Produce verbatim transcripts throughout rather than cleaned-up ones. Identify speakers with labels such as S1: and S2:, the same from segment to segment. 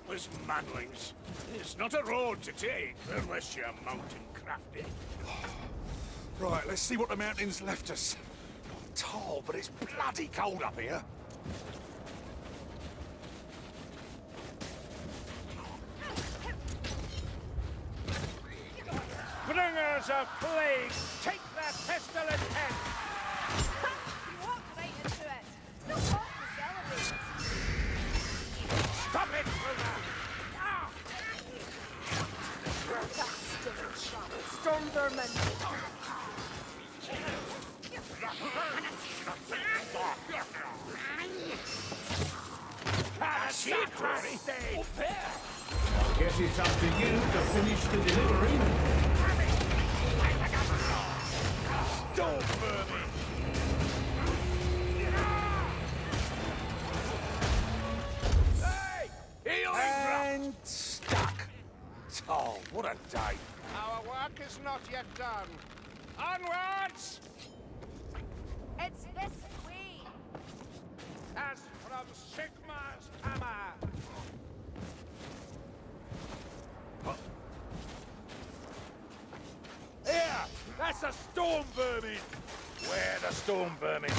S1: Us manlings. It's not a road to take unless you're mountain crafty.
S2: Right, let's see what the mountains left us. I'm tall, but it's bloody cold up here.
S1: Bringers of plague, take their pestilent head!
S3: You walked right into it. No cause to celebrate.
S1: Stop it, Bruna! Ah!
S3: Storm vermin.
S1: Up there!
S4: Guess it's up to you to finish the delivery.
S1: Storm vermin! Hey! Healing
S2: And stuck. Oh, what a day.
S1: Our work is not yet done. Onwards!
S3: It's this way.
S1: As from Sigmar's hammer. Here! That's a storm vermin! Where the storm vermin?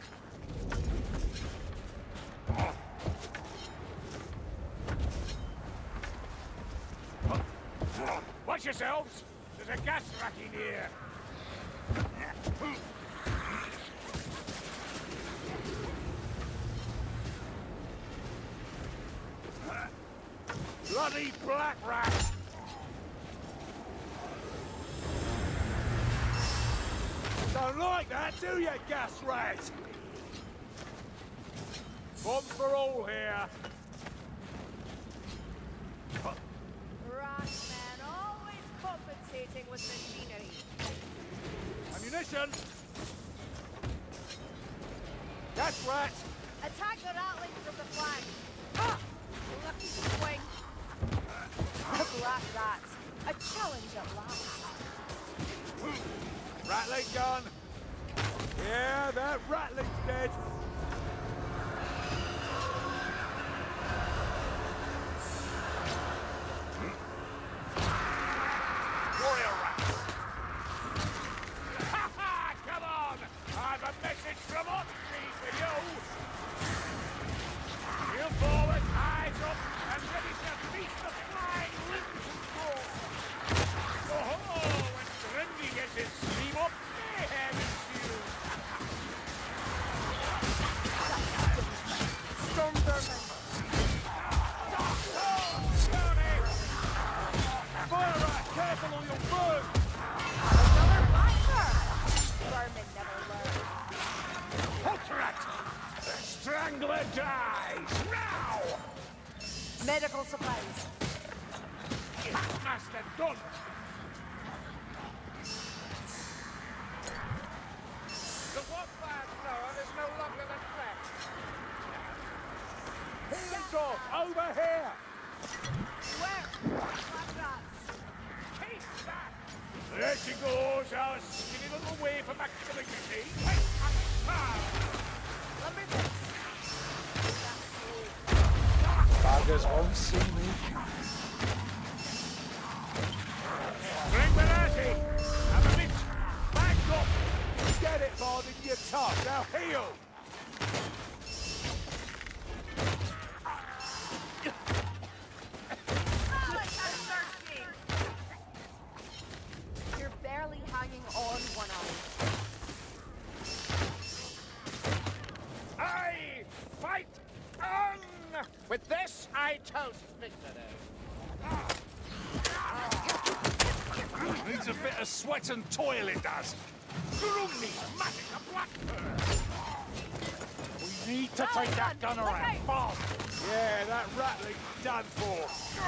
S1: Watch yourselves! There's a gas rack in here! Bloody black rat! Don't like that, do you, gas rat? One for all here.
S3: Rat man, always compensating with machinery.
S1: Ammunition! Gas rat!
S3: Attack the ratlings from the flank. Ah! Lucky swing. The black rat. A challenge at last.
S1: Rattling gun! Yeah, that rattling's dead! Warrior rats! Ha ha! Come on! I've a message from Otzi for you! You forward, eyes up, and ready to feast the flying limbs and claws! Oh-ho! When Grindy gets his sleeve up, mayhem ensues!
S3: Storm vermin.
S1: Fire rat, careful or you'll burn!
S3: Another blacker. Vermin never learn.
S1: Polterrat! The Strangler dies! Now!
S3: Medical supplies.
S1: Master done! The Watfire Thrower is no longer the threat. Hands off! Over here!
S3: Where? Black rats.
S1: Take that! There she goes, our skinny little way for activity. Hey, ah!
S3: Lumberjacks.
S2: Buggers won't see me.
S1: Bring Benazzi! Have a bit! Back up! Get it, Bard, in your tough. Now heal!
S3: You're barely hanging on one eye.
S1: I fight on! With this, I toast victory.
S2: Needs a bit of sweat and toil, it does.
S1: Grumney, magic, a blackbird! We need to take that gun
S3: Look
S1: around
S3: out.
S1: fast! Yeah, that rattling's done for.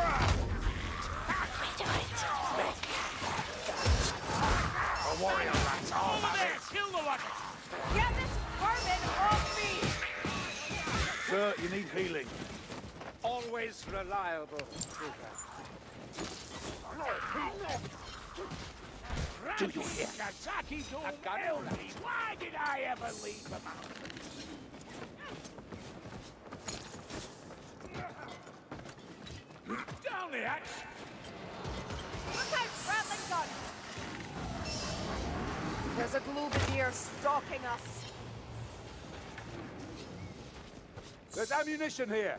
S2: A warrior rat, I'll
S1: Over
S2: have
S1: there!
S2: it.
S1: Kill the one!
S3: Get this vermin off me!
S2: Sir, you need healing.
S1: Always reliable.
S2: Do you hear?
S1: Kentucky don't tell me. Why did I ever leave the mountains? down the axe.
S3: Look out, rattling gun! There's a Globadier stalking us.
S2: There's ammunition here.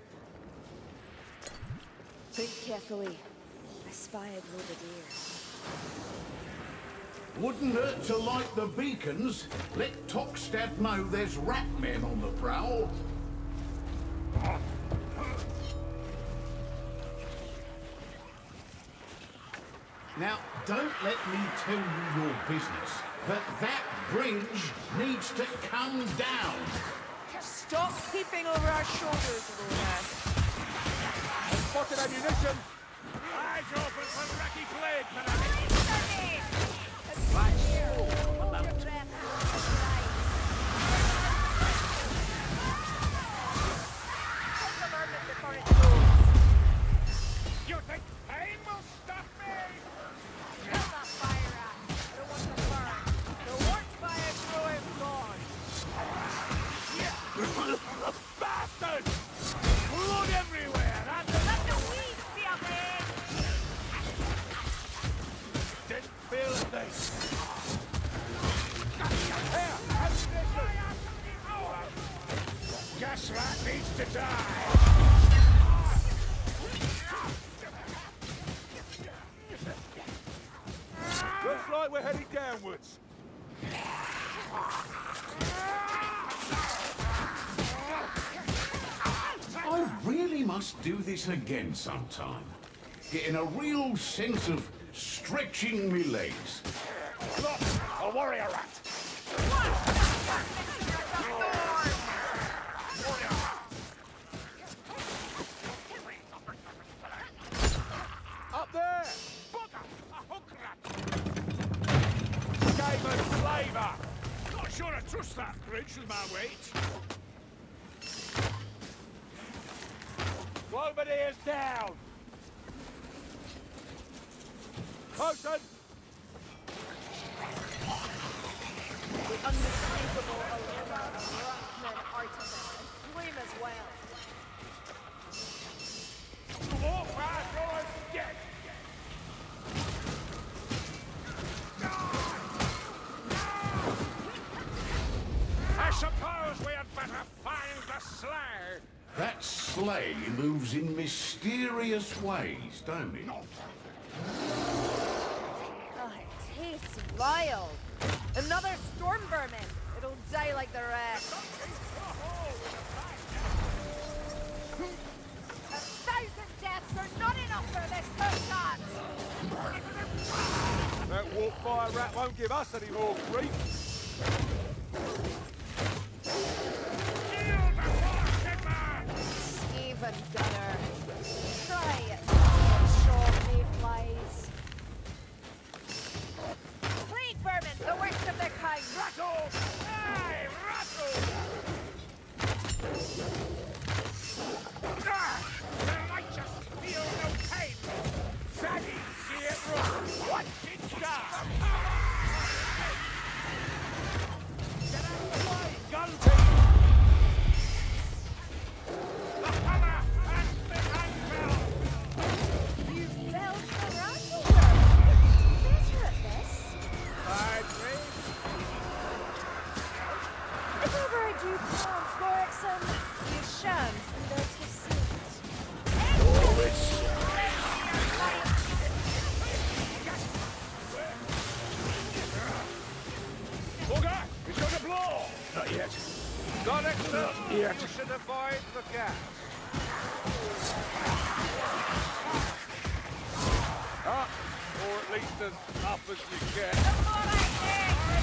S3: Think carefully. I spy a Globadier.
S4: Wouldn't hurt to light the beacons. Let Tokstad know there's rat men on the prowl. Now, don't let me tell you your business, but that bridge needs to come down.
S3: Stop peeping over our shoulders, Lorna.
S2: I've spotted ammunition.
S1: Eyes open for Racky Blade, man.
S3: Hold your breath. Take the vermin before it goes.
S1: You think pain will stop me?
S3: Kill that fire rat. I don't want to burn. The work fire throw is gone.
S1: Bastard! Blood everywhere! And
S3: Let the weeds be a man.
S1: didn't feel a thing.
S2: Here, ammunition.
S1: Gas rat needs to die.
S2: Looks like we're heading downwards.
S4: I really must do this again sometime. Getting a real sense of stretching me legs.
S1: Look, a warrior rat.
S2: Up there!
S1: Bugger! A hook rat!
S2: Gave us flavour.
S1: Not sure I trust that bridge with my weight.
S2: Globadier's down. Potion!
S3: The unmistakable allure of Rockman artisan. Gleam as well.
S1: Walk right through us dead. I suppose we had better find the sleigh.
S4: That sleigh moves in mysterious ways, don't it?
S3: Oh, it tastes vile. Another storm vermin. It'll die like the rest. A thousand deaths are not enough for this first chance.
S2: That warp fire rat won't give us any more grief.
S1: Yield the force, man!
S3: Even gunner. Try it. Shaw mayflies. Plague vermin, the worst of their kind.
S1: Rattle! Aye, rattle! Ah! The righteous feel no pain! Fatty, see it run! What did start? Get out of the way, gun team! The hammer and the handbell!
S3: You felled the rattle. Better at this.
S1: I agree.
S3: If ever I do call Florixon, you shan't notice it.
S1: Oh, it's... Bugger! He's got a blow! Not yet.
S2: Got it,
S1: Not yet.
S2: You should avoid the gas. Up, or at least as up as you get.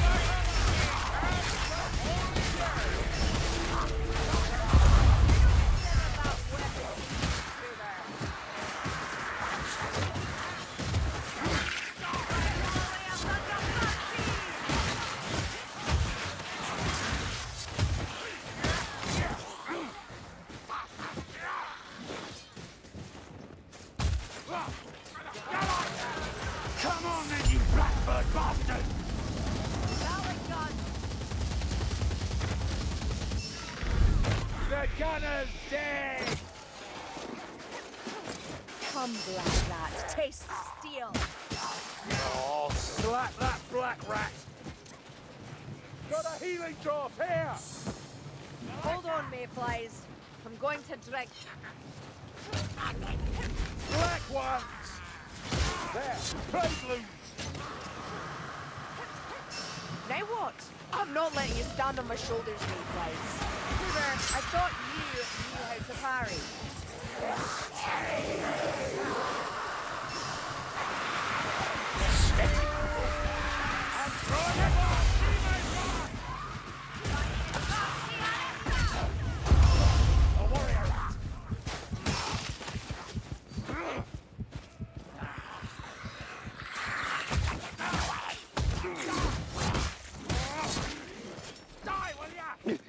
S1: Come on then, you blackbird bastard!
S2: The gunner's dead!
S3: Come, black rat. Taste the steel.
S1: Oh, slap that black rat! Got a healing draught here!
S3: Hold on, mayflies. I'm going to drink.
S1: Black ones! There, play blues!
S3: Now what? I'm not letting you stand on my shoulders, mayflies. Cougar, I thought you knew how to parry.
S1: I'm throwing it off! A warrior rat! Die, will ya?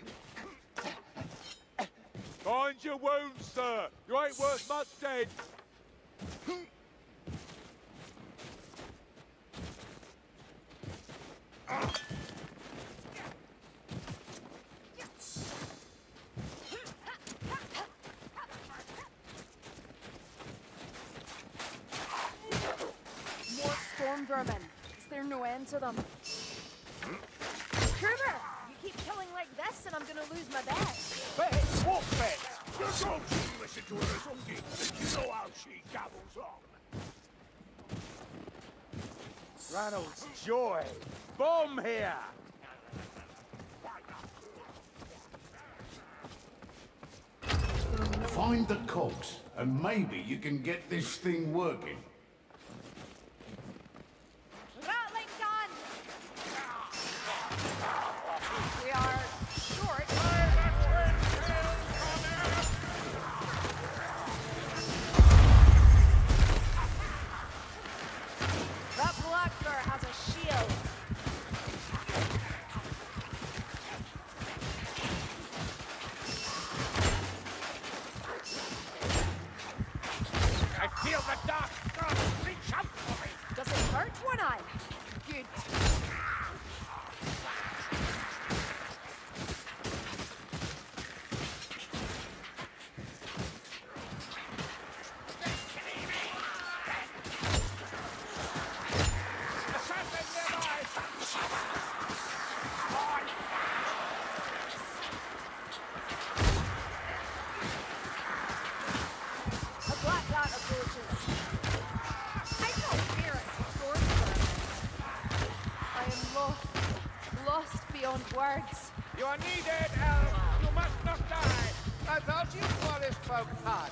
S1: Mind your wounds, sir. You ain't worth much dead.
S3: More storm vermin. Is there no end to them? Cougar, you keep killing like this and I'm gonna lose my bet.
S1: Bet? What bet? You don't you listen to her, Zungi. You know how she gabbles on. Ranald's joy. Bomb here!
S4: Find the cogs, and maybe you can get this thing working.
S3: Rattling gun! We are short. That blackbird has a shield.
S1: I feel the dark God reach out for me!
S3: Does it hurt one eye? Good.
S1: Assassin nearby!
S3: A black rat approaches. I don't fear it, Stormfur. I am lost. Lost beyond words.
S1: You are needed, Elf! You must not die!
S5: I thought you forest folk had.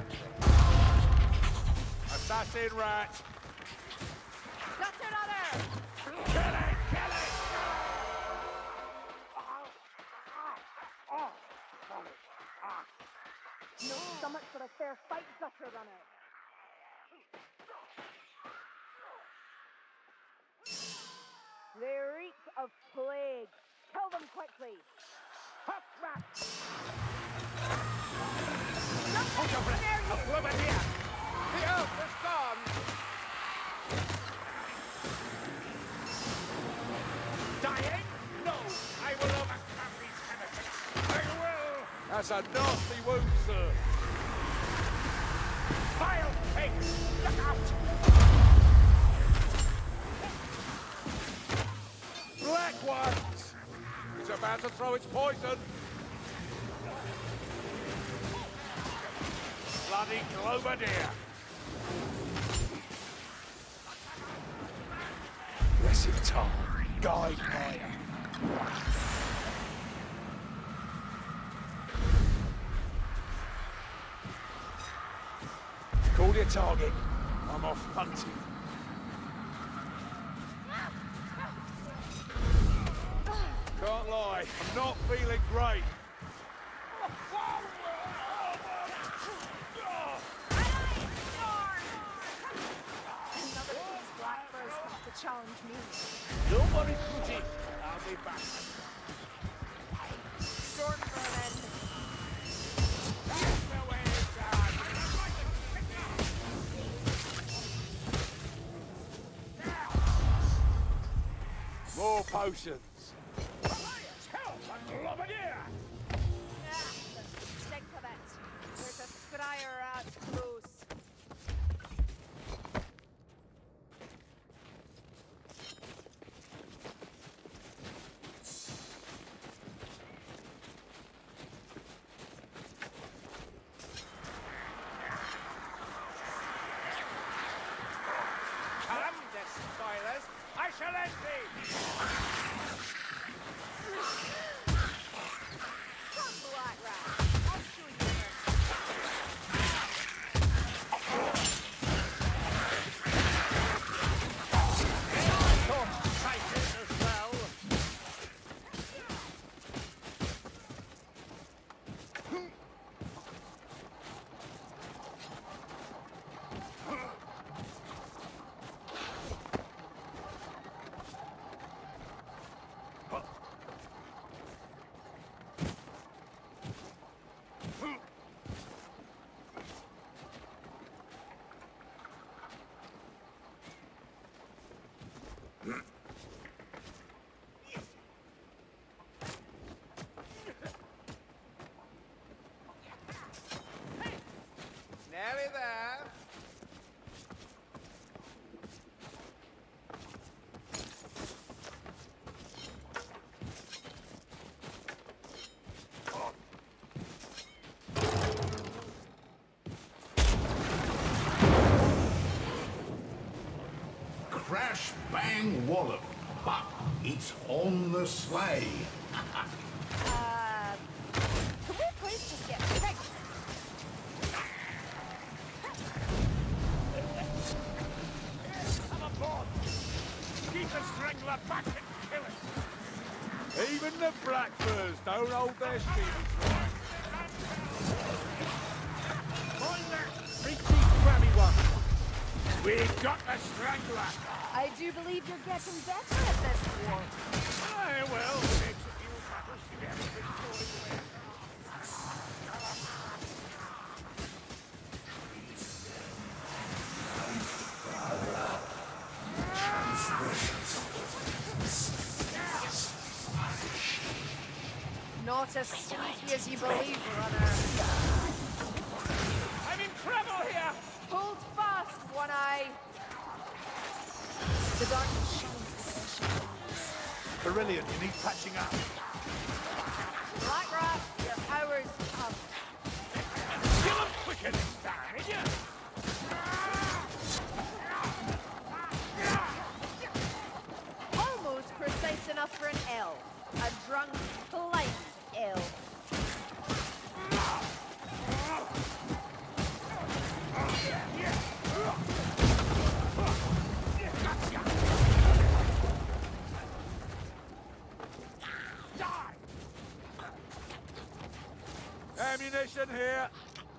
S1: Assassin rat!
S3: That's another!
S1: Kill it! Kill it!
S3: No stomach for a fair fight, better than it. They reek of plague. Kill them quickly.
S1: Huff rat!
S3: Nothing
S1: Push over it!
S3: near you.
S1: A blubber here!
S5: The elf is gone.
S1: Dying? No! I will overcome these heretics! I will! That's a nasty wound, sir. Vile pig! Look out! Black ones! It's about to throw its poison! Bloody Globadier! Blessed Tom, guide fire. Call your target. I'm off hunting. Can't lie, I'm not feeling great.
S3: Another of these blackbirds have to challenge me.
S1: Nobody put it. I'll be back.
S3: Storm vermin.
S1: That's the way it's done. More potions. Help, a Globadier!
S3: Ah, the stink of it. There's a scryer rat close.
S5: Nearly there.
S4: Crash, bang, wallop. But it's on the sleigh.
S3: Uh, can we please just get pregnant?
S1: Come aboard! Keep the strangler back and kill it! Even the blackbirds don't hold their steeds right. Mind that creepy, crabby one! We've got the strangler!
S3: I do believe you're getting better at this war.
S1: Aye, well, it takes a few battles to get a victory win.
S3: Not as sneaky as you believe, runner.
S1: I'm in trouble here!
S3: Hold fast, One Eye. The darkness shines.
S2: Brilliant, you need patching up.
S3: Black Rat, your hours come.
S1: Kill him quicker this time, will you?
S3: Almost precise enough for an L. A drunk, blind L.
S1: Ammunition here.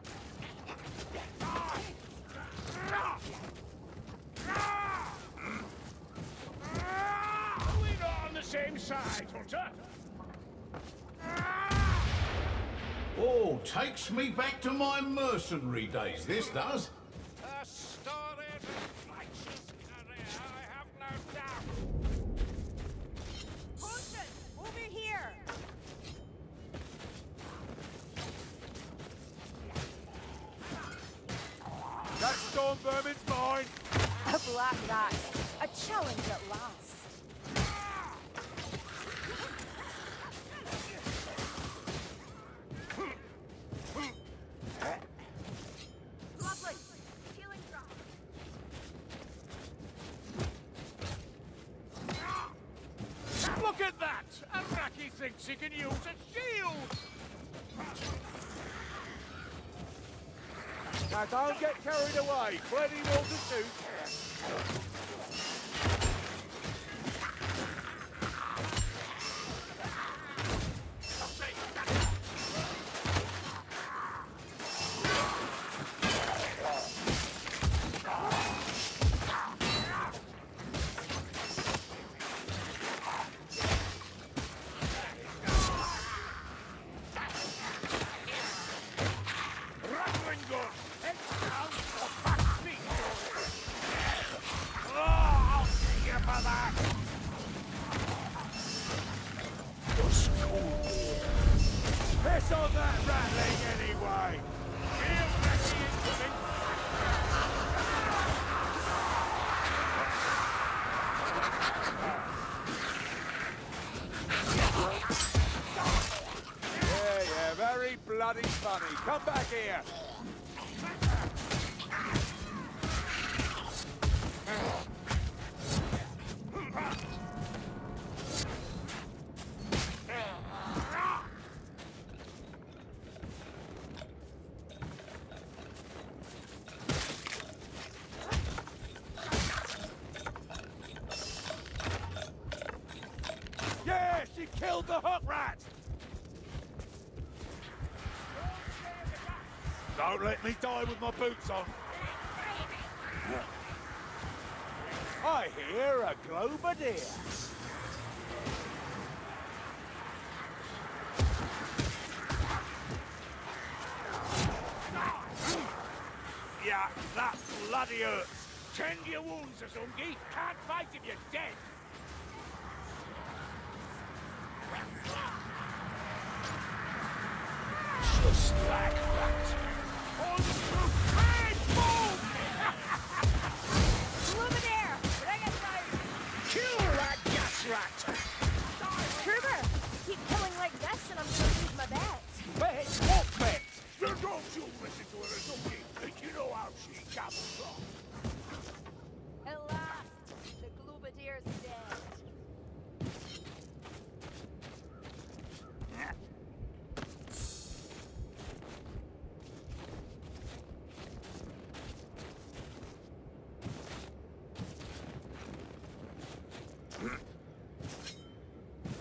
S1: We're not on the same side, Hunter.
S4: Oh, takes me back to my mercenary days, this does.
S1: A storied and righteous career, I have no doubt.
S3: Potion, over here.
S1: That storm vermin's mine.
S3: A black rat. A challenge at last. Lovely. Healing drop.
S1: Look at that! Araki thinks he can use a shield! Now don't get carried away. Plenty more to shoot. Rattling gun! Head down or back feet! Oh, I'll see you for that! Piss on that rattling anyway! He'll wreck the incoming! Yeah, yeah, very bloody funny. Come back here! Yeah, she killed the hook rat! Don't let me die with my boots on. I hear a globadier. Yeah, that bloody hurts. Tend your wounds, Azungi. Can't fight if you're dead. Just like that. All the troops,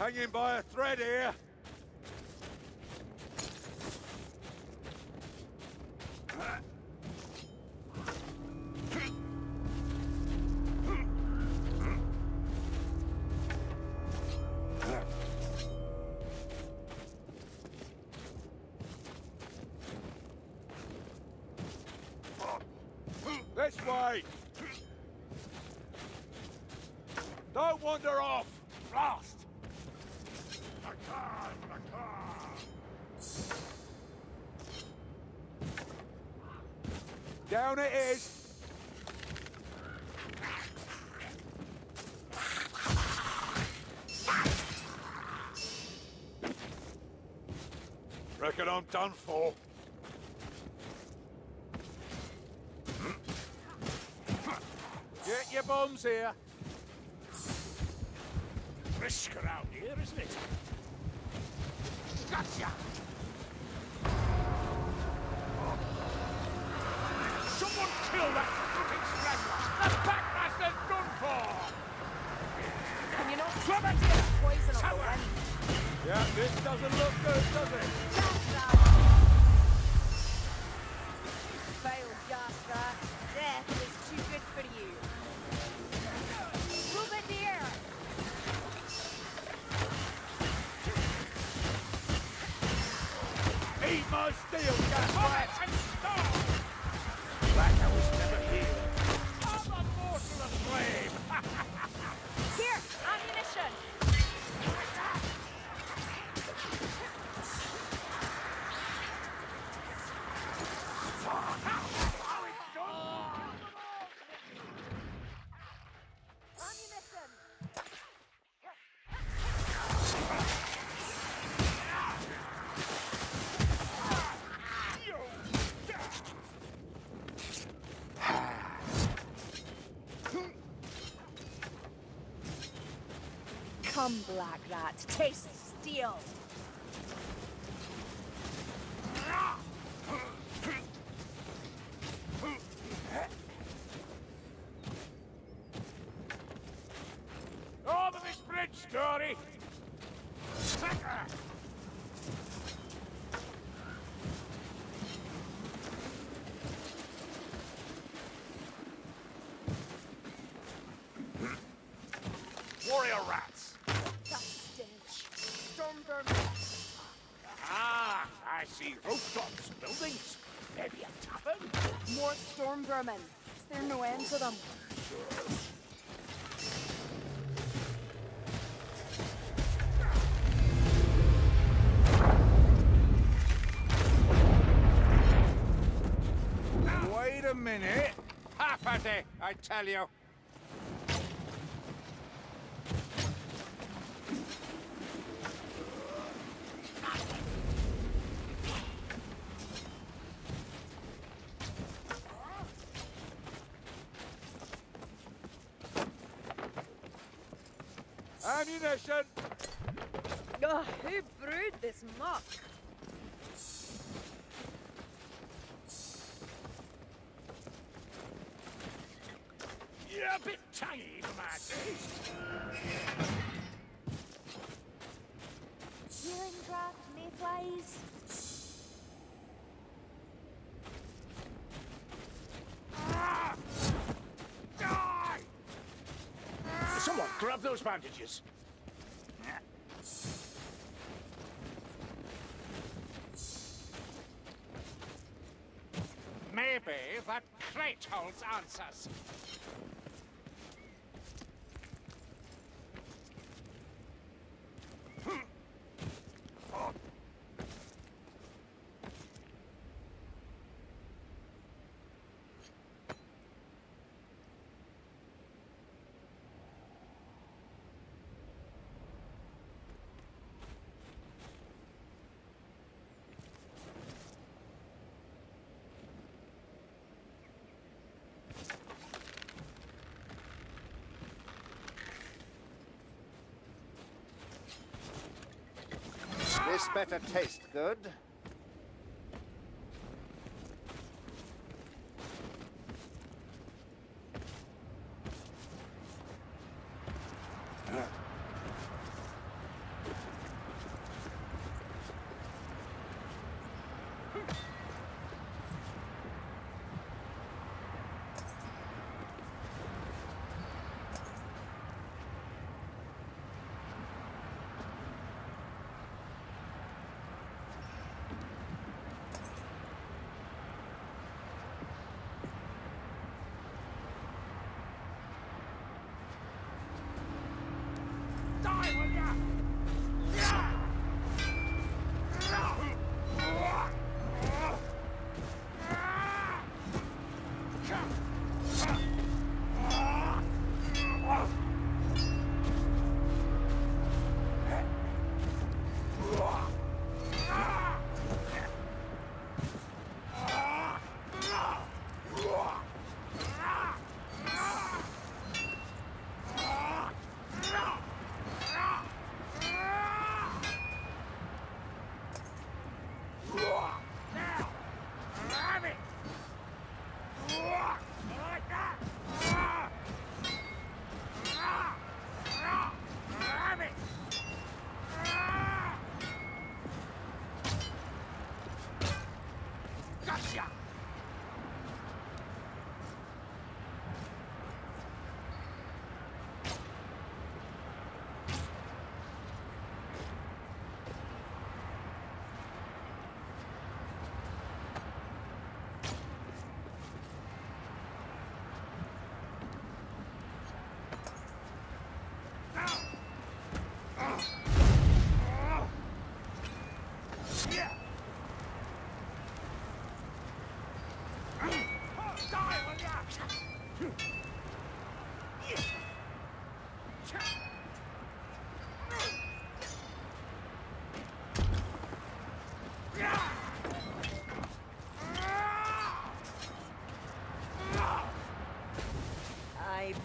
S2: Hanging by a thread here. This way! Don't wander off! Fast! Down it is! Reckon I'm done for. Get your bombs here.
S1: Risk around here, isn't it? Gotcha! Someone kill that fucking strangler! The backmaster's done for!
S3: Can you not
S1: Club it!
S3: poison up the
S1: Sour.
S3: wind?
S2: Yeah, this doesn't look good, does it?
S3: Failed, Jasper. Death is too good for you. Move in the air.
S1: Eat my steel, Jasper! And starve! Like I was never here. I'm a mortal of flame!
S3: Here, ammunition. Ammunition. Come, Black Rat, taste steel.
S1: Over this bridge, Story! Sucker! Warrior rats!
S3: That stench. Stormburn.
S1: Ah, I see rooftops, buildings. Maybe a tavern?
S3: More storm vermin. Is there no end to them?
S2: Wait a minute.
S5: Half a day, I tell you.
S2: Ammunition!
S3: Ugh, who brewed this muck?
S1: You're a bit tangy for my taste.
S3: Healing draft mayflies.
S1: Ah! Die! Someone grab those bandages.
S5: Maybe that crate holds answers. This better taste good.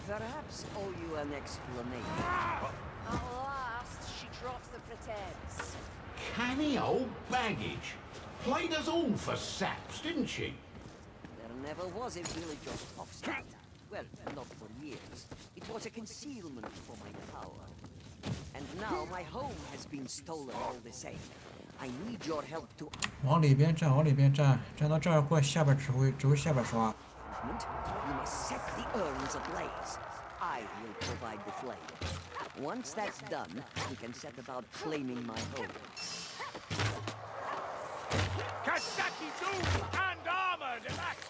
S6: perhaps owe you an explanation.
S3: At last, she drops the pretense.
S4: Canny old baggage. Played us all for saps, didn't she?
S6: There never was a village of Hofstadt. Well, not for years. It was a concealment for my power. And now my home has been stolen all the same. I need your help to...
S7: 往里边站，往里边站，站到这儿过下边指挥，指挥下边刷。
S6: You must set the urns ablaze. I will provide the flame. Once that's done, we can set about claiming my home.
S1: Kasaki doomed and armored at that!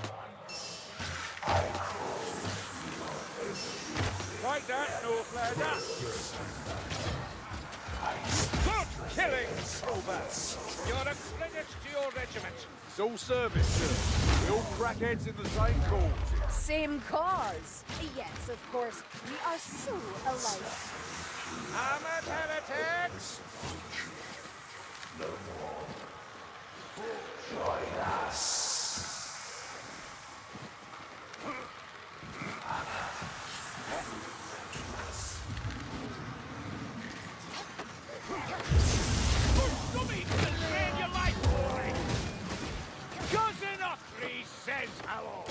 S1: Like that, Northlander. Good killing, Silver. You're a credit to your regiment.
S2: It's all service, sir. We all crackheads in the same cause.
S3: Same cause. Yes, of course. We are so alike.
S1: Armored heretics!
S2: Join us.
S1: Dummy, train your life, boy! Cousin Ockley says hello!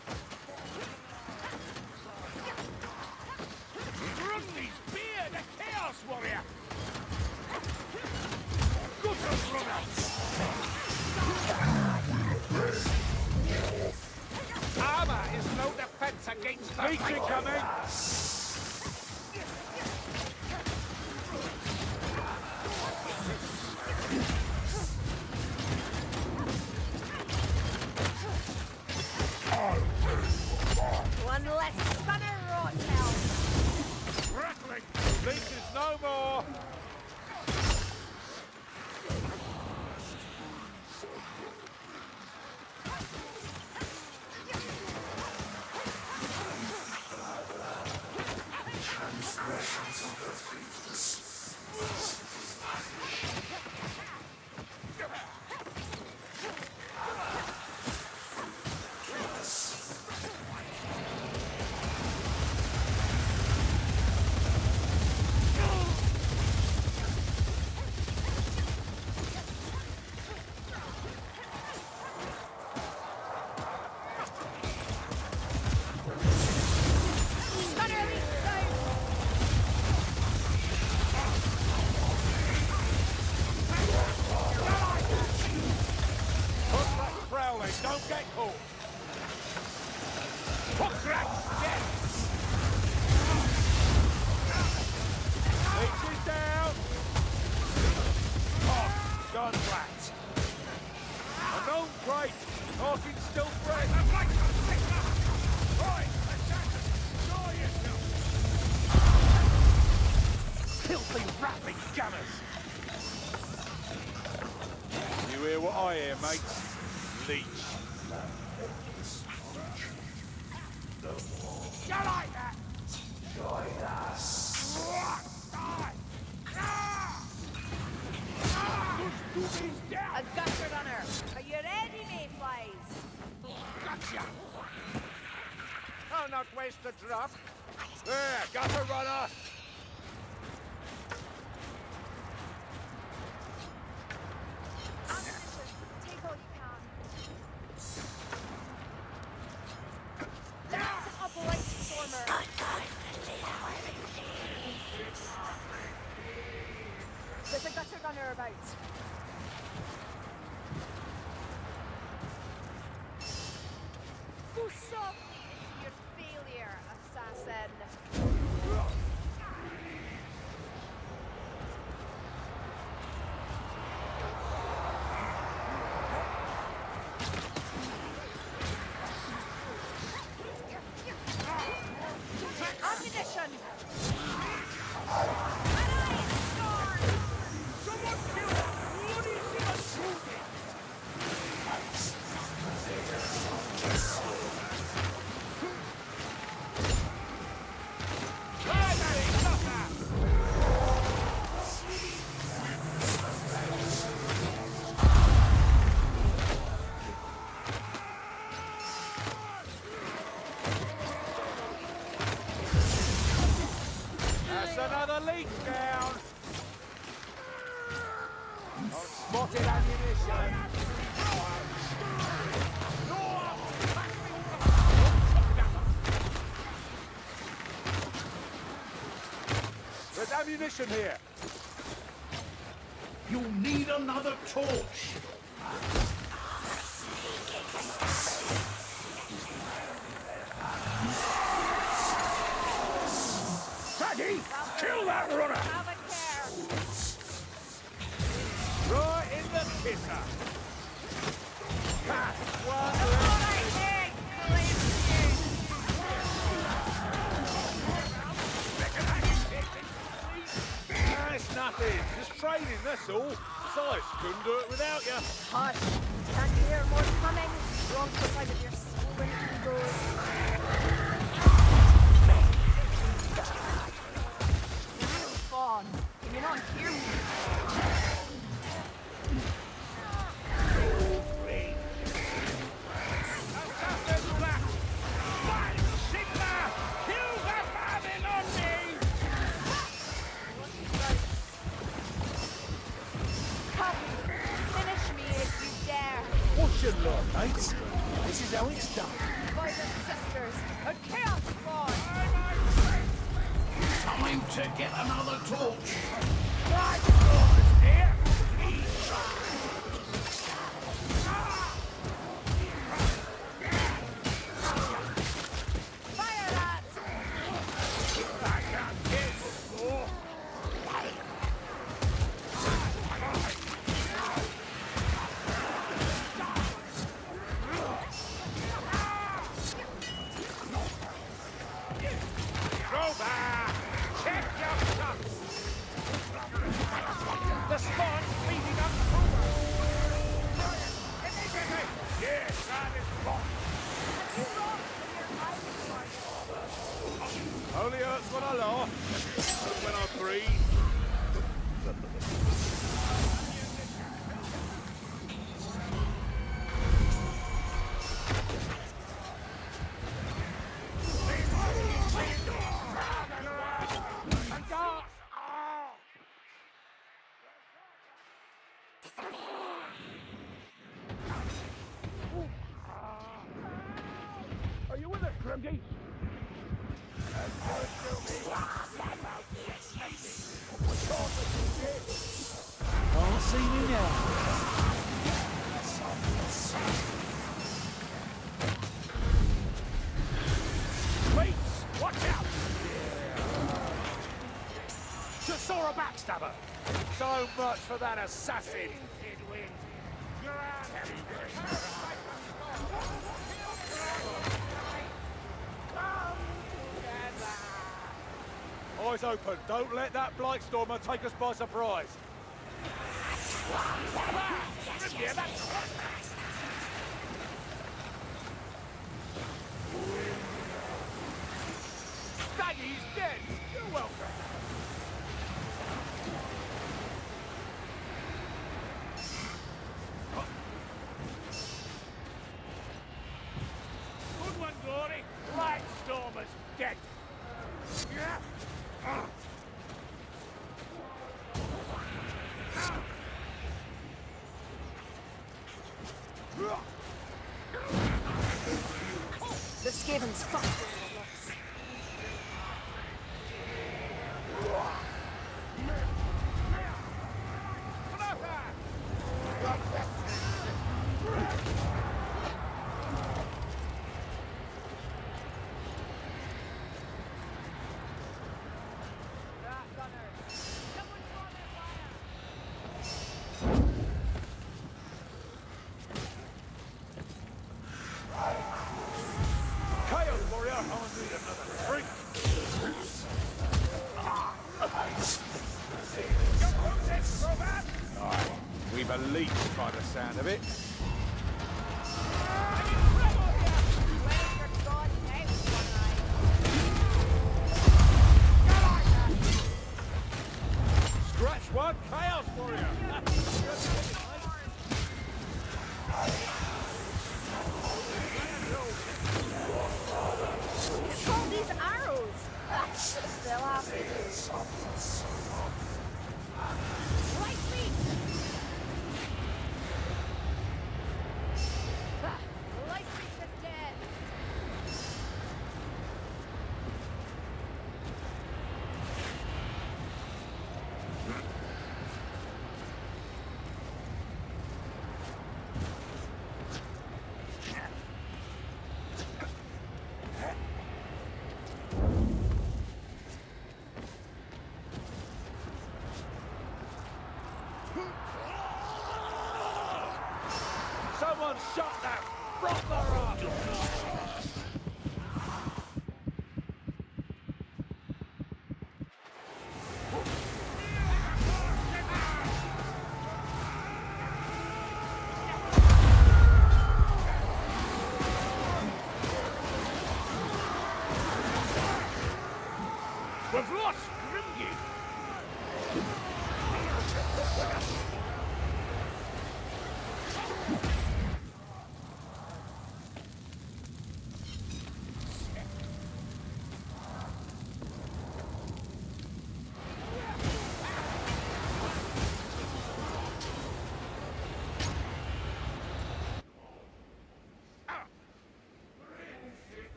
S1: Grundy's beard, a chaos warrior! Good runner!
S5: Armor is no defense against the
S1: Meeting coming!
S3: One less stunner Rothel.
S1: Crackling! Leeches no more! Don't get caught! Hook rat! Dead! Leeches down! Oh, gone flat. A known great! Hawkins still fresh! Right! Assassin! Saw yourself! Filthy rapping gunners! You hear what I hear, mates? Leech. You like that? Join us.
S3: A gutter runner. Are you ready, mayflies?
S1: Gotcha!
S5: I'll not waste a drop.
S1: There, gutter runner!
S3: Ammunition. Take all you can. That's an up light stormer. There's a gutter gunner about. Who softly into your failure, assassin? Ammunition!
S1: Someone kill bloody Zimmer! Try that!
S5: the leak down. Spotted ammunition. There's ammunition here.
S4: You'll need another torch.
S1: Saggy, kill that runner!
S3: Have a care.
S5: Right in the kisser. That's
S3: That's
S5: one
S3: what I hate. Believe
S5: Nah, it's nothing. Just training, that's all. Besides, couldn't do it without you.
S3: Hush. Can't hear more coming. Wrong side of your swollen egos. You're really fun. Can you not hear me? Come, finish me if you dare.
S5: What's your lot, mates? This is how it's done.
S3: Brothers and sisters, a chaos spawn.
S4: Time to get another torch.
S3: Fire that!
S1: Crowbar! Check your shots! The spawn's feeding up Crowbar! Yes, that is wrong!
S5: Only hurts when I laugh. Not when I breathe.
S1: Are you with us, Grimgy?
S5: Can't see me now.
S1: Mates, watch out! Just saw a backstabber!
S5: So much for that assassin. Eyes open. Don't let that Blightstormer take us by surprise.
S1: Yeah, that's... Staggy's dead! You're welcome! Good one, Glory! Blightstormer's dead! Yeah. Ah.
S3: The Skaven's fucked with us.
S5: Chaos Warrior, I need another drink. Aye, we've a leak by the sound of it. Scratch one, Chaos Warrior.
S3: All these arrows! Still happy.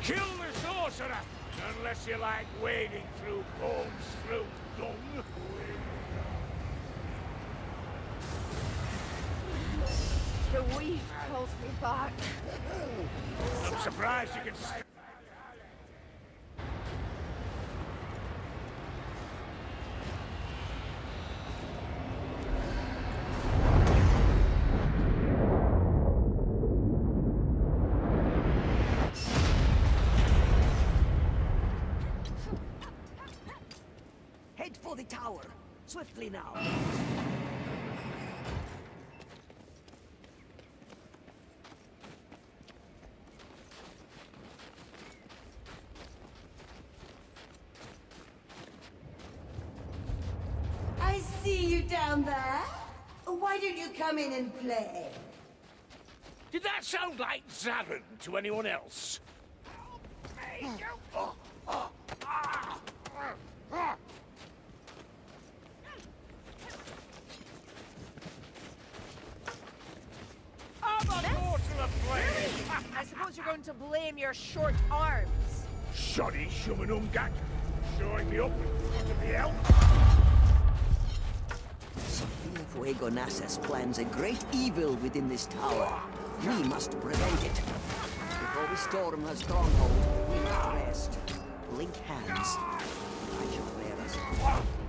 S1: Kill the sorcerer! Unless you like wading through bones through dung.
S3: The weave calls me back.
S1: I'm surprised you can... s-
S6: Head for the tower. Swiftly now.
S8: I see you down there. Why don't you come in and play?
S1: Did that sound like Zarin to anyone else? Oh, oh, ah, ah, ah. I'm a mortal of flame!
S3: I suppose you're going to blame your short arms.
S1: Shoddy Shumanumgak, showing me up in front of the elf.
S6: Sophia Fuegonasas plans a great evil within this tower. We must prevent it. Before we storm her stronghold, we must rest. Link hands. I shall bear us.